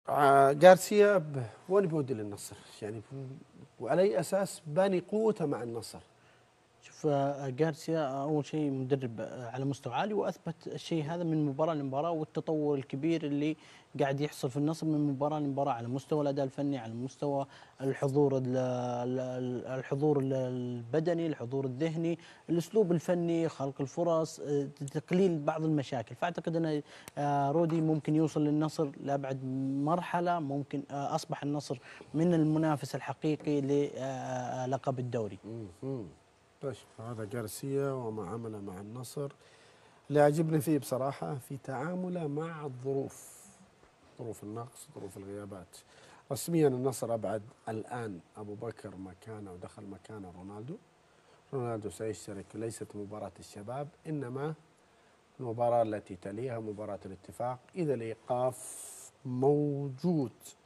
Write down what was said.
جارسيا وين بيودي للنصر يعني، وعلى اي اساس باني قوته مع النصر؟ شوف، جارسيا اول شيء مدرب على مستوى عالي، واثبت الشيء هذا من مباراه لمباراه، والتطور الكبير اللي قاعد يحصل في النصر من مباراه لمباراه على مستوى الاداء الفني، على مستوى الحضور البدني، الحضور الذهني، الاسلوب الفني، خلق الفرص، تقليل بعض المشاكل. فاعتقد ان رودي ممكن يوصل للنصر لابعد مرحله. ممكن اصبح النصر من المنافس الحقيقي للقب الدوري. مم. طيب هذا جارسيا وما عمله مع النصر. اللي عجبني فيه بصراحة في تعامله مع الظروف، ظروف النقص، ظروف الغيابات. رسميا النصر أبعد الآن أبو بكر مكانه ودخل مكانه رونالدو. رونالدو سيشترك، ليست مباراة الشباب إنما المباراة التي تليها مباراة الاتفاق إذا الإيقاف موجود.